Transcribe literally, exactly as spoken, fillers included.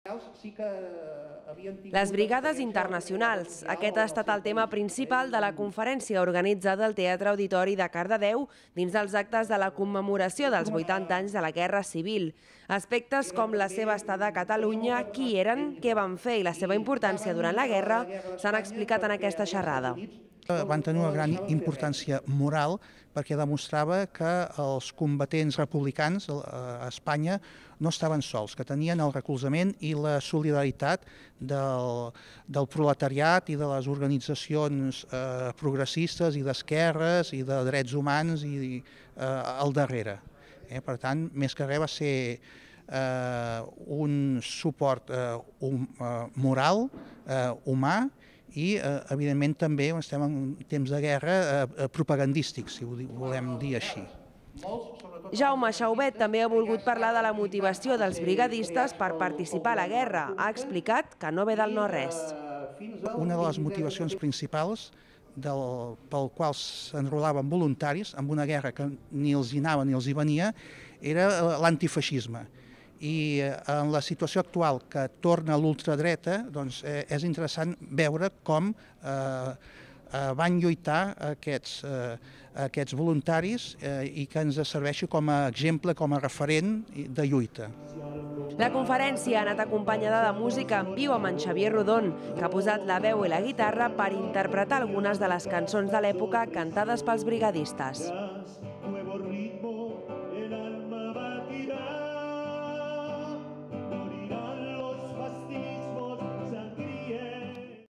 Les brigades internacionals. Aquest ha estat el tema principal de la conferència organitzada al Teatre Auditori de Cardedeu dins dels actes de la commemoració dels vuitanta anys de la Guerra Civil. Aspectes com la seva estada a Catalunya, qui eren, què van fer i la seva importància durant la guerra s'han explicat en aquesta xerrada. Van tenir una gran importància moral perquè demostrava que els combatents republicans a Espanya no estaven sols, que tenien el recolzament i la solidaritat del, del proletariat i de les organitzacions eh, progressistes i d'esquerres i de drets humans i eh, al darrere. Eh, per tant, més que res va ser eh, un suport eh, um, eh, moral, eh, humà, i, evidentment, també estem en temps de guerra propagandístics, si ho volem dir així. Jaume Xaubet també ha volgut parlar de la motivació dels brigadistes per participar a la guerra. Ha explicat que no ve del no-res. Una de les motivacions principals del, pel qual s'enrolaven voluntaris en una guerra que ni els hi anava ni els hi venia era l'antifeixisme. I en la situació actual que torna a l'ultradreta, doncs eh, és interessant veure com eh, eh, van lluitar aquests, eh, aquests voluntaris eh, i que ens serveixi com a exemple, com a referent de lluita. La conferència ha anat acompanyada de música en viu amb en Xavier Rodon, que ha posat la veu i la guitarra per interpretar algunes de les cançons de l'època cantades pels brigadistes.